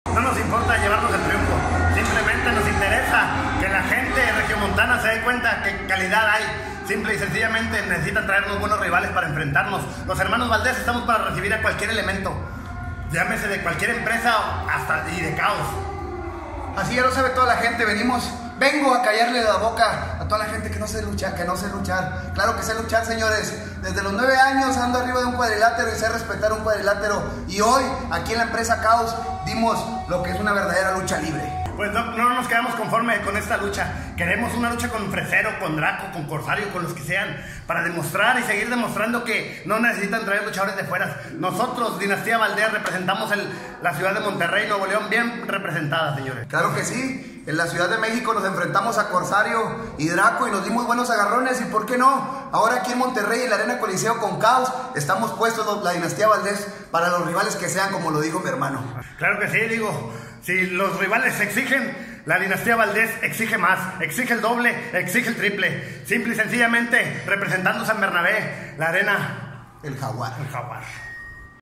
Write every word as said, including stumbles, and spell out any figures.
No nos importa llevarnos el triunfo, simplemente nos interesa que la gente regiomontana se dé cuenta que calidad hay. Simple y sencillamente necesitan traernos buenos rivales para enfrentarnos. Los hermanos Valdés estamos para recibir a cualquier elemento, llámese de cualquier empresa hasta y de caos. Así ya lo sabe toda la gente, venimos, vengo a callarle la boca a toda la gente que no sé luchar, que no sé luchar. Claro que sé luchar, señores. Desde los nueve años ando arriba de un cuadrilátero y sé respetar un cuadrilátero. Y hoy, aquí en la empresa Caos, dimos lo que es una verdadera lucha libre. Pues no, no nos quedamos conformes con esta lucha. Queremos una lucha con Fresero, con Draco, con Corsario, con los que sean, para demostrar y seguir demostrando que no necesitan traer luchadores de fuera. Nosotros, Dinastía Valdés, representamos el, la ciudad de Monterrey, Nuevo León, bien representada, señores. Claro que sí. En la Ciudad de México nos enfrentamos a Corsario y Draco y nos dimos buenos agarrones. ¿Y por qué no? Ahora aquí en Monterrey, en la Arena Coliseo con Caos, estamos puestos la Dinastía Valdés para los rivales que sean, como lo dijo mi hermano. Claro que sí, digo. Si los rivales exigen, la Dinastía Valdés exige más, exige el doble, exige el triple. Simple y sencillamente representando San Bernabé, la arena, el Jaguar. El Jaguar.